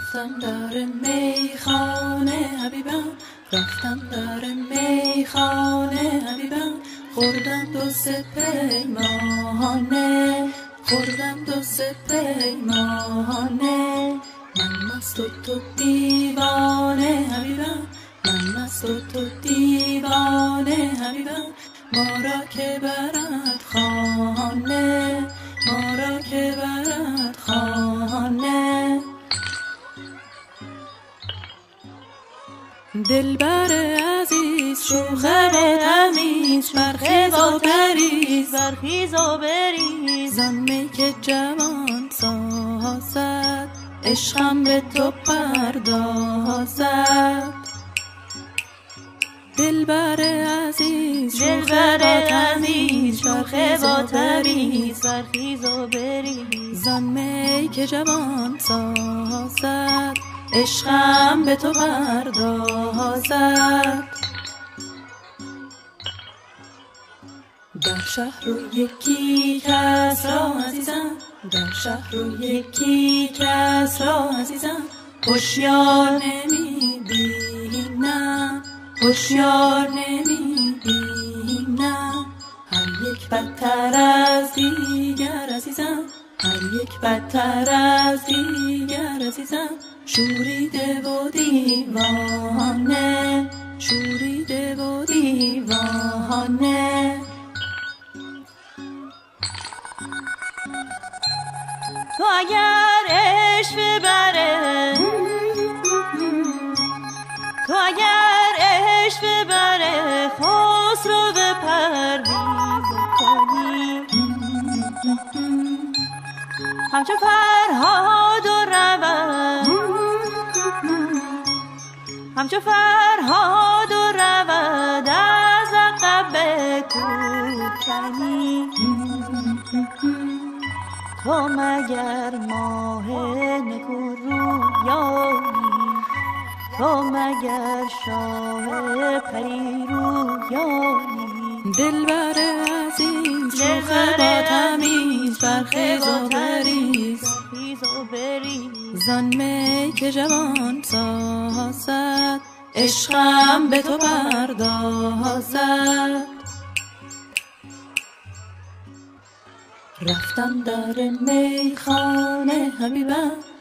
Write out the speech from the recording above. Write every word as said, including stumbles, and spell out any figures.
رفتم در میخانه حبیبم، رفتم در میخانه حبیبم، خوردم دو سه پیمانه، خوردم دو سه پیمانه. من مست و تو دیوانه حبیبم، من مست و تو دیوانه حبیبم، ما را که برد خانه، ما را که برد خانه. دلبر عزیز شوخ و تمیز، برخیز و بریز، برخیز و بریز، زان می که جوان سازد، عشقم به تو پردازد. دلبر عزیز شوخ و تمیز، برخیز و بریز، برخیز و بریز، زان می که جوان سازد، عشقم به تو پردازد. در شهر و یکی کس را عزیزم، در شهر و یکی کس را عزیزم، هوشیار نمی بینم، هوشیار نمی بینم. هر یک بدتر از دیگر عزیزم، هر یک بدتر از دیگر عزیزم، شوریده و دیوانه، شوریده و دیوانه. تو اگر عشق ببره، تو اگر عشق ببره، خسرو به پرویز کنی، همچو فرهاد و رود، همچو فرهاد و رود، از عقب کوکنی. تو مگر ماه نکو رویایی، تو مگر شاه پری رویایی. دلبر عزیز شوخ با تمیز، برخیز و بریز، زان می که جوان سازد، عشقم به تو پردازد. رفتم در میخانه حبیبم،